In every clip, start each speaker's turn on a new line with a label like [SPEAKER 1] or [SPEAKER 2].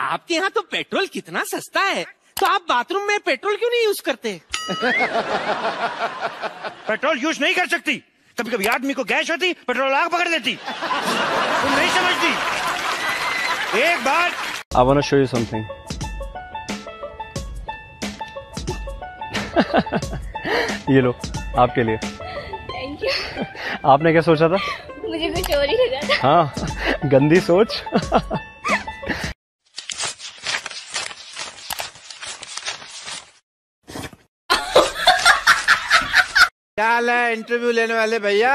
[SPEAKER 1] आपके यहाँ तो पेट्रोल कितना सस्ता है, तो आप बाथरूम में पेट्रोल क्यों नहीं यूज करते?
[SPEAKER 2] पेट्रोल यूज नहीं कर सकती, कभी कभी आदमी को गैस होती, पेट्रोल आग पकड़ लेती। तुम नहीं समझती। एक बार
[SPEAKER 3] I want to show you something. ये लो आपके लिए।
[SPEAKER 4] Thank you.
[SPEAKER 3] आपने क्या सोचा था?
[SPEAKER 4] मुझे कुछ और ही लगा था।
[SPEAKER 3] हाँ, गंदी सोच।
[SPEAKER 5] क्या हाल है इंटरव्यू लेने वाले भैया?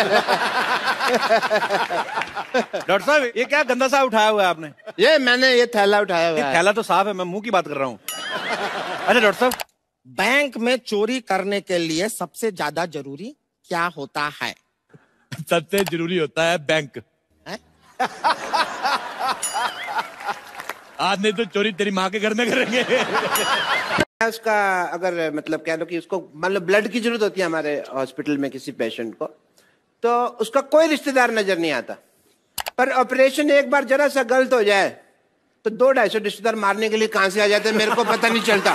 [SPEAKER 2] डॉक्टर साहब, ये क्या गंदा सा उठाया हुआ है आपने?
[SPEAKER 5] ये थैला उठाया हुआ है।
[SPEAKER 2] थैला तो साफ है, मैं मुंह की बात कर रहा हूँ। अरे डॉक्टर साहब,
[SPEAKER 5] बैंक में चोरी करने के लिए सबसे ज्यादा जरूरी क्या होता है?
[SPEAKER 6] सबसे जरूरी होता है बैंक। आज नहीं तो चोरी तेरी माँ के घर में करेंगे।
[SPEAKER 5] उसका अगर मतलब कह लो कि उसको मतलब ब्लड की जरूरत होती है हमारे हॉस्पिटल में किसी पेशेंट को, तो उसका कोई रिश्तेदार नजर नहीं आता, पर ऑपरेशन एक बार जरा सा गलत हो जाए तो 200-250 रिश्तेदार मारने के लिए कहां से आ जाते हैं, मेरे को पता नहीं चलता।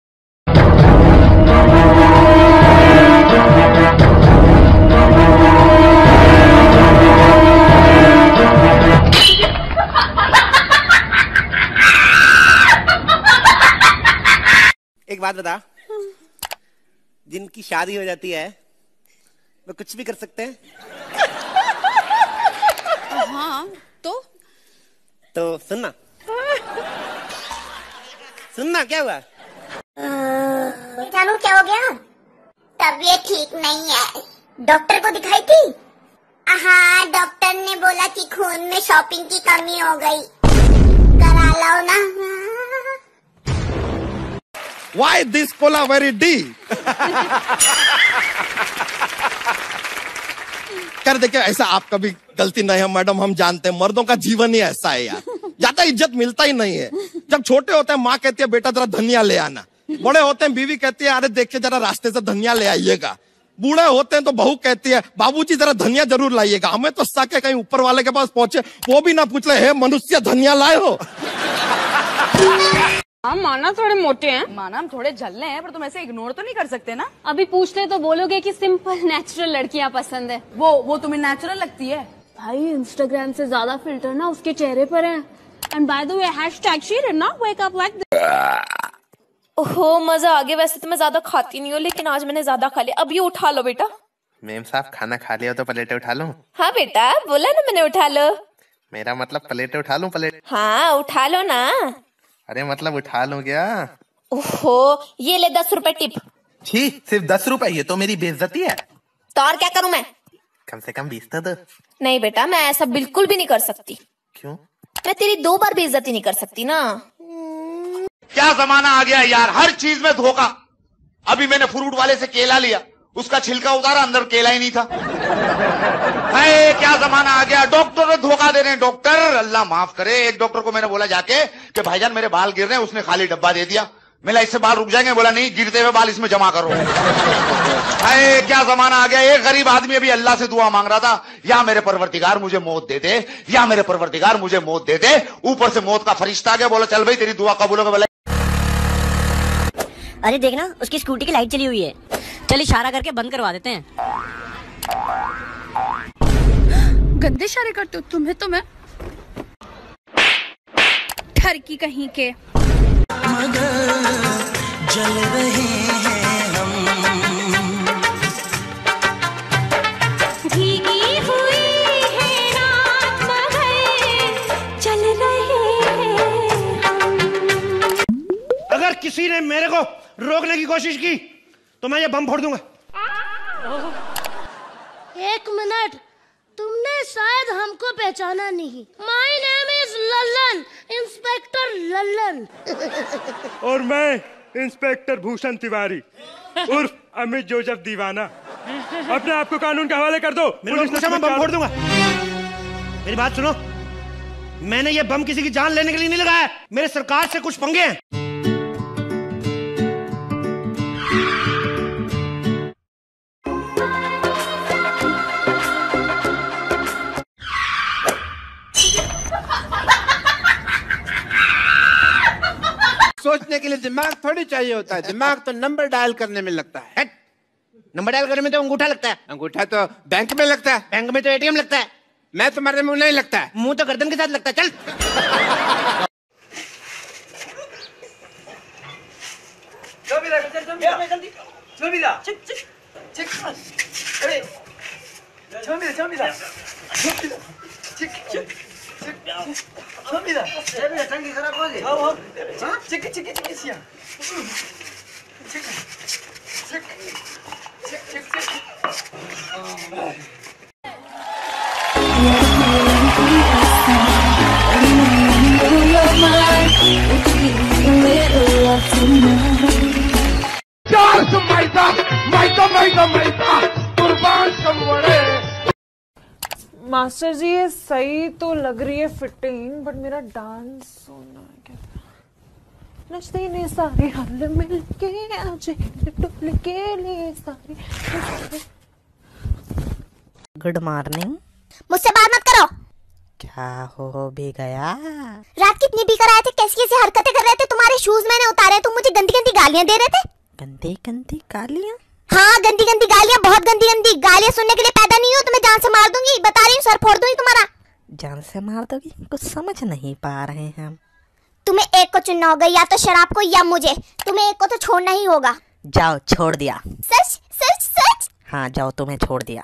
[SPEAKER 5] एक बात बता, जिनकी शादी हो जाती है वो कुछ भी कर सकते हैं?
[SPEAKER 4] हाँ तो
[SPEAKER 5] सुनना क्या हुआ?
[SPEAKER 7] जानू क्या हो गया? तबीयत ठीक नहीं है, डॉक्टर को दिखाई थी? हाँ, डॉक्टर ने बोला कि खून में शॉपिंग की कमी हो गई, करा लो ना।
[SPEAKER 5] Why this cola very deep? कर देखिए, ऐसा आपका भी गलती नहीं है मैडम, हम जानते हैं मर्दों का जीवन ही ऐसा है यार, ज्यादा इज्जत मिलता ही नहीं है। जब छोटे होते हैं माँ कहती है बेटा जरा धनिया ले आना, बड़े होते हैं बीवी कहती है अरे देखिए जरा रास्ते से धनिया ले आइएगा, बूढ़े होते हैं तो बहू कहती है बाबूजी जरा धनिया जरूर लाइएगा। हमें तो शक है कहीं ऊपर वाले के पास पहुंचे वो भी ना पूछ ले हे मनुष्य धनिया लाए हो।
[SPEAKER 8] हम माना थोड़े मोटे हैं,
[SPEAKER 9] माना हम थोड़े झल्ले हैं, पर तुम ऐसे इग्नोर तो नहीं कर सकते ना।
[SPEAKER 8] अभी पूछते तो बोलोगे कि सिंपल नेचुरल लड़कियां पसंद है।
[SPEAKER 9] वो तुम्हें नेचुरल लगती है?
[SPEAKER 8] भाई इंस्टाग्राम से ज्यादा फिल्टर ना उसके चेहरे पर है। And by the way hashtag she did not wake up like this.
[SPEAKER 4] ओहो मजा आ गया। वैसे तो मैं ज्यादा खाती नहीं हूँ, लेकिन आज मैंने ज्यादा खा लिया। अब ये उठा लो बेटा।
[SPEAKER 10] मेम साहब खाना खा लिया तो प्लेटें उठा लूं?
[SPEAKER 4] हाँ बेटा, बोला ना मैंने, उठा लो।
[SPEAKER 10] मेरा मतलब प्लेटें उठा लूं? प्लेट
[SPEAKER 4] हाँ उठा लो ना।
[SPEAKER 10] अरे मतलब उठा लूं क्या?
[SPEAKER 4] ओहो, ये ले 10 रुपए टिप।
[SPEAKER 10] छी, सिर्फ 10 रुपए? ये तो मेरी बेइज्जती है।
[SPEAKER 4] तो और क्या करूं मैं?
[SPEAKER 10] कम से कम 20 तो दो।
[SPEAKER 4] नहीं बेटा, मैं ऐसा बिल्कुल भी नहीं कर सकती।
[SPEAKER 10] क्यों?
[SPEAKER 4] मैं तेरी 2 बार बेइज्जती नहीं कर सकती ना।
[SPEAKER 11] क्या जमाना आ गया यार, हर चीज में धोखा। अभी मैंने फ्रूट वाले से केला लिया, उसका छिलका उतारा, अंदर केला ही नहीं था। है क्या जमाना आ गया, डॉक्टर ने धोखा दे रहे हैं। डॉक्टर अल्लाह माफ करे, एक डॉक्टर को मैंने बोला जाके कि भाईजान मेरे बाल गिर रहे हैं, उसने खाली डब्बा दे दिया। मिला इससे बाल रुक जाएंगे, बोला नहीं, गिरते हुए बाल इसमें जमा करो। है क्या जमाना आ गया। एक गरीब आदमी अभी अल्लाह से दुआ मांग रहा था, या मेरे परवरदिगार मुझे मौत दे दे, या मेरे परवरदिगार मुझे मौत दे दे। ऊपर से मौत का फरिश्ता आ गया, बोला चल भाई तेरी दुआ कबूल हो गई।
[SPEAKER 12] अरे देखना उसकी स्कूटी की लाइट चली हुई है, चल इशारा करके बंद करवा देते हैं।
[SPEAKER 8] गंदे इशारे करते हो तुम्हें तो मैं ठरकी कहीं के।
[SPEAKER 13] मगर जल रहे हैं हम,
[SPEAKER 7] भीगी हुई है रात मगर चल रहे हैं हम।
[SPEAKER 2] अगर किसी ने मेरे को रोकने की कोशिश की तो मैं ये बम फोड़ दूंगा।
[SPEAKER 14] एक मिनट, तुमने शायद हमको पहचाना नहीं। My name is Lallan, inspector Lallan.
[SPEAKER 2] और मैं इंस्पेक्टर भूषण तिवारी उर्फ अमित जोसेफ दीवाना। अपने आप को कानून के हवाले कर दो। पुलिस ने बम फोड़ दूंगा। मेरी बात सुनो, मैंने ये बम किसी की जान लेने के लिए नहीं लगाया, मेरे सरकार से कुछ पंगे हैं।
[SPEAKER 15] सोचने के लिए दिमाग थोड़ी चाहिए होता है, दिमाग तो नंबर डायल करने में लगता है।
[SPEAKER 16] नंबर डायल करने में तो अंगूठा लगता है।
[SPEAKER 15] अंगूठा तो बैंक में लगता है।
[SPEAKER 16] बैंक में तो एटीएम लगता है।
[SPEAKER 15] मैं तुम्हारे मुंह नहीं लगता है।
[SPEAKER 16] मुंह तो गर्दन के साथ लगता है। चल
[SPEAKER 17] मास्टर जी ये सही तो लग रही है फिटिंग, बट मेरा डांस होना क्या? नचते ने सारे हल मिल के आज डुल के लिए सारे।
[SPEAKER 12] Good morning.
[SPEAKER 7] मुझसे बात मत करो।
[SPEAKER 12] क्या हो भी गया?
[SPEAKER 7] रात कितनी पी कर आए थे, कैसी कैसी हरकतें कर रहे थे, तुम्हारे शूज मैंने उतारे, तुम मुझे गंदी गंदी गालियां दे रहे थे।
[SPEAKER 12] गंदी गंदी गालियां?
[SPEAKER 7] हाँ गंदी गंदी गालियां, बहुत गंदी गंदी गालियां सुनने के लिए पैदा नहीं हो, तुम्हें जान से मार दूंगी, बता रही हूँ, सर फोड़ दूंगी तुम्हारा।
[SPEAKER 12] जान से मार दोगी? कुछ समझ नहीं पा रहे हैं हम।
[SPEAKER 7] तुम्हें एक को चुनना होगा, या तो शराब को या मुझे, तुम्हें एक को तो छोड़ना ही होगा।
[SPEAKER 12] जाओ, छोड़ दिया।
[SPEAKER 7] सच सच सच?
[SPEAKER 12] हाँ जाओ, तुम्हें छोड़ दिया।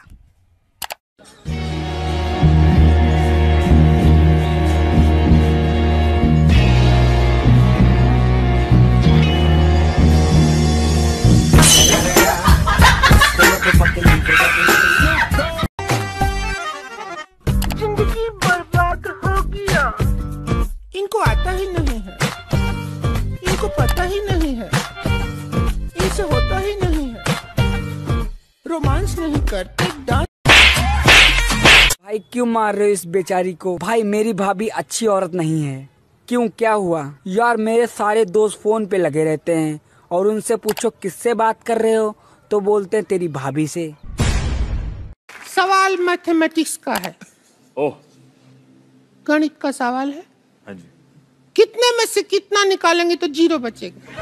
[SPEAKER 15] जिंदगी बर्बाद हो गया। इनको आता ही नहीं है, इनको पता ही नहीं है, इनसे होता ही नहीं है, रोमांस नहीं करते, डांस।
[SPEAKER 18] भाई क्यों मार रहे हो इस बेचारी को? भाई मेरी भाभी अच्छी औरत नहीं है। क्यों, क्या हुआ? यार मेरे सारे दोस्त फोन पे लगे रहते हैं और उनसे पूछो किससे बात कर रहे हो तो बोलते हैं तेरी भाभी से।
[SPEAKER 15] सवाल मैथमेटिक्स का है।
[SPEAKER 6] ओह,
[SPEAKER 15] गणित का सवाल है।
[SPEAKER 6] हाँ जी।
[SPEAKER 15] कितने में से कितना निकालेंगे तो जीरो बचेगा?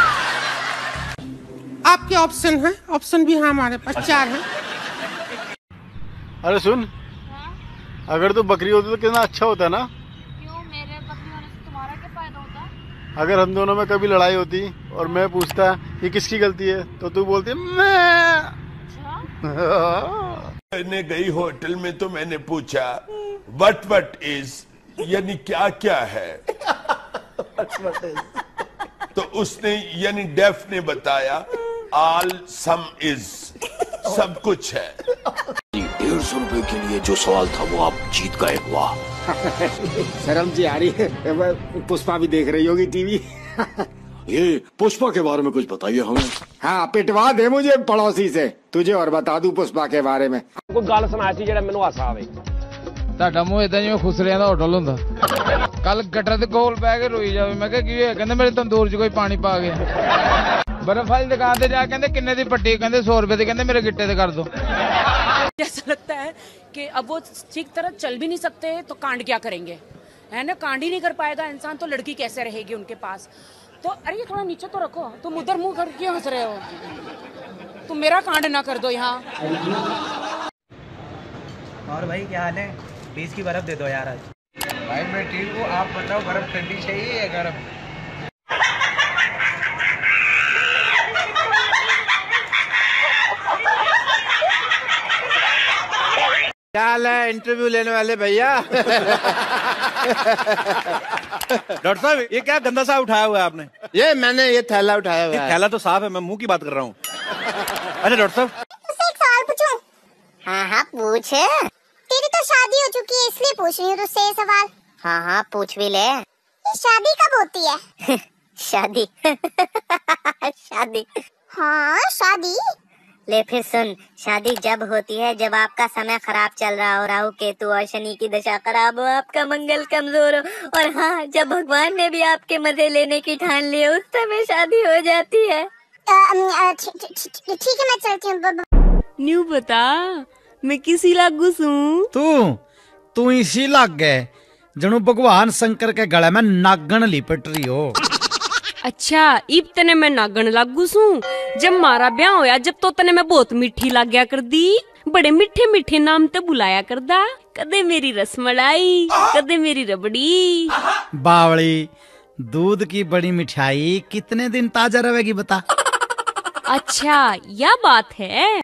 [SPEAKER 15] आपके ऑप्शन है? ऑप्शन भी है हमारे पास, 4 है।
[SPEAKER 3] अरे सुन, अगर तू बकरी होती तो कितना अच्छा होता ना।
[SPEAKER 8] क्यों, मेरे बकरी होने से तुम्हारा क्या फायदा होता?
[SPEAKER 3] अगर हम दोनों में कभी लड़ाई होती और मैं पूछता ये किसकी गलती है तो तू बोलती मैं।
[SPEAKER 6] मैंने गई होटल में तो मैंने पूछा वट इज यानी क्या क्या है, तो उसने यानी डेफ ने बताया ऑल सम इज, सब कुछ है।
[SPEAKER 19] 150 रुपए के लिए जो सवाल था वो आप जीत गए। वाह
[SPEAKER 20] शर्म जी आ रही है। पुष्पा भी देख रही होगी टीवी।
[SPEAKER 19] ये पुष्पा के बारे में कुछ बताइए हमें।
[SPEAKER 20] हाँ पिटवा दे मुझे पड़ोसी से, तुझे और बता दूं पुष्पा के बारे में।
[SPEAKER 21] कोई गल सुनाई सी जेड़ा मैनू हासा आवे। ਤੁਹਾਡਾ ਮੂੰਹ ਇਦਾਂ ਜਿਵੇਂ ਖੁਸਰਿਆਂ ਦਾ ਹੋਟਲ ਹੁੰਦਾ। ਕੱਲ ਗਟਰ ਦੇ ਕੋਲ ਬਹਿ ਕੇ ਰੋਈ ਜਾਵੇ। ਮੈਂ ਕਿਹਾ ਕੀ ਹੋਇਆ? ਕਹਿੰਦੇ ਮੇਰੇ ਤੰਦੂਰ 'ਚ ਕੋਈ ਪਾਣੀ ਪਾ ਗਿਆ। बर्फ वाली दुकान से जा कहते किन्ने दी पट्टी, कहते 100 रुपए दी, कहते मेरे गिट्टे ते कर दो।
[SPEAKER 22] ऐसा लगता है कि अब वो ठीक तरह चल भी नहीं सकते तो कांड क्या करेंगे, है ना? कांड ही नहीं कर पाएगा इंसान तो लड़की कैसे रहेगी उनके पास? तो अरे ये थोड़ा नीचे तो रखो, तुम उधर मुंह कर क्यों हंस रहे हो? तुम मेरा कांड ना कर दो यहाँ।
[SPEAKER 23] और भाई क्या हाल है? 20 की बर्फ दे दो यार आज।
[SPEAKER 24] भाई मैं ठीक हूँ, आप बताओ बर्फ ठंडी चाहिए या गर्म?
[SPEAKER 15] क्या हाल है इंटरव्यू लेने वाले भैया?
[SPEAKER 25] डॉक्टर साहब ये क्या गंदा सा उठाया हुआ है आपने?
[SPEAKER 15] ये थैला उठाया हुआ है।
[SPEAKER 25] थैला तो साफ है, मैं मुंह की बात कर रहा हूँ। अच्छा डॉक्टर साहब
[SPEAKER 7] एक सवाल पूछूं? हाँ हाँ पूछ। तेरी तो शादी हो चुकी है इसलिए पूछ रही हूँ तुझसे ये सवाल।
[SPEAKER 12] हाँ हाँ पूछ भी ले।
[SPEAKER 7] ये शादी कब होती है?
[SPEAKER 12] शादी शादी
[SPEAKER 7] हाँ शादी।
[SPEAKER 12] ले फिर सुन, शादी जब होती है जब आपका समय खराब चल रहा हो, राहु केतु और शनि की दशा खराब हो, आपका मंगल कमजोर हो, और हाँ जब भगवान ने भी आपके मजे लेने की ठान ली उस समय शादी हो जाती है।
[SPEAKER 7] ठीक है मैं चलती हूँ।
[SPEAKER 9] न्यू बता मैं किसी लागू सूं?
[SPEAKER 26] तू इसी लाग गए जनू भगवान शंकर के गले में नागन लिपट रही हो।
[SPEAKER 9] अच्छा इब तने मैं नागण लागू सू। जब मारा ब्याह होया जब तो तने मैं बहुत मीठी लाग गया कर दी। बड़े मीठे मीठे नाम ते बुलाया करदा। कदे मेरी रसमलाई, कदे मेरी रबड़ी।
[SPEAKER 25] बावली, दूध की बड़ी मिठाई कितने दिन ताजा रहेगी बता।
[SPEAKER 9] अच्छा यह बात है।